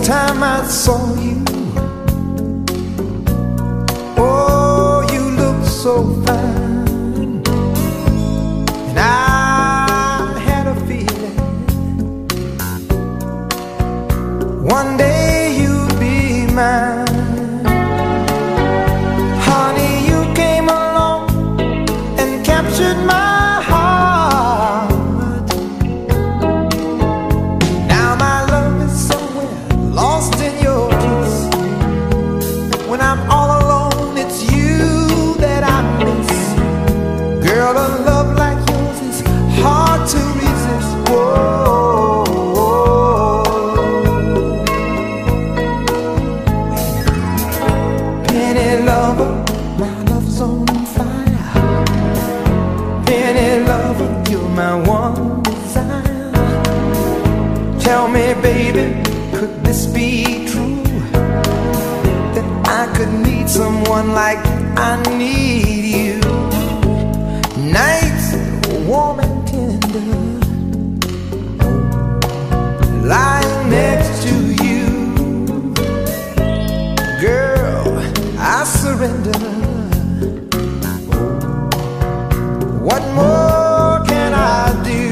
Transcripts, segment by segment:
time I saw you, oh, you looked so fine, and I had a feeling one day you'd be mine. Honey, you came along and captured my heart. Now my love is somewhere lost in your kiss. When I'm all alone, it's you that I miss. Girl, a love like yours is hard to resist. Whoa, penny lover, my love's on fire. Penny lover, you're my one desire. Tell me, baby, could this be true? That I could need someone like I need you. Nights warm and tender, lying next to you. Girl, I surrender. What more can I do?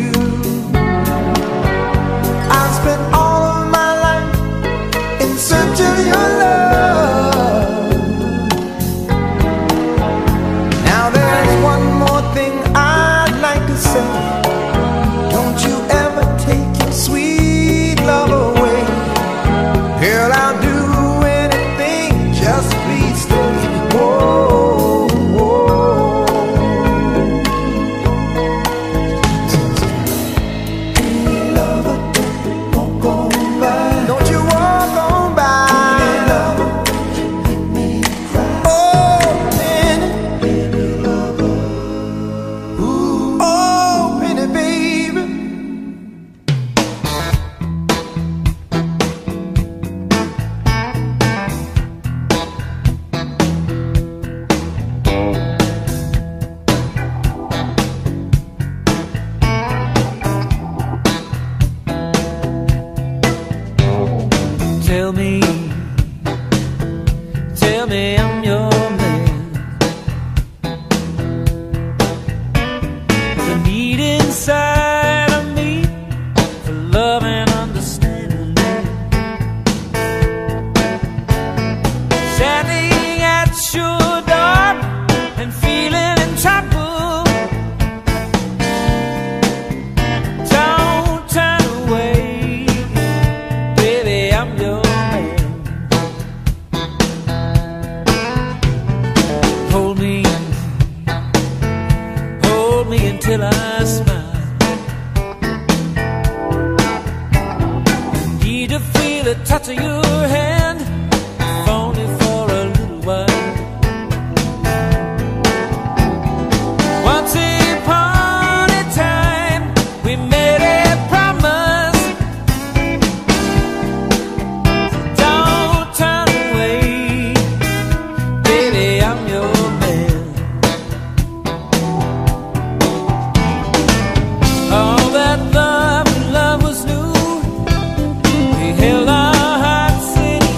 I spent all of my life in search of your love. Now there's one more thing I'd like to say. Don't you ever take your sweet love away. Girl, I'll do anything, just please stay. Whoa, whoa. Penny lover, walk on by. Don't you walk on by. Penny lover, let me cry. Oh, penny, penny lover. Ooh, oh, penny baby. Tell me I'm your man. The need inside of me for love and understanding. Standing at your door and feeling in trouble. Don't turn away, baby, I'm your man. Hold me until I smile. I need to feel the touch of your hand, if only for a little while. Once upon a time, we made a promise. Don't turn away, baby, I'm your man. All that love was new. We held our hearts in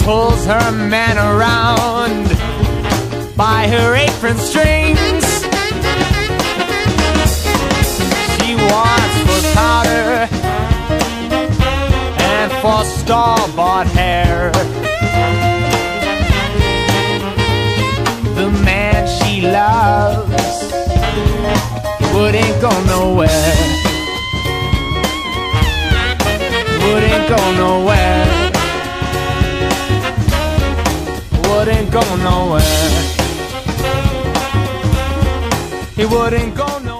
pulls her man around by her apron strings. She wants for powder and for store-bought hair. The man she loves wouldn't go nowhere. Wouldn't go nowhere. Wouldn't go nowhere. He wouldn't go nowhere.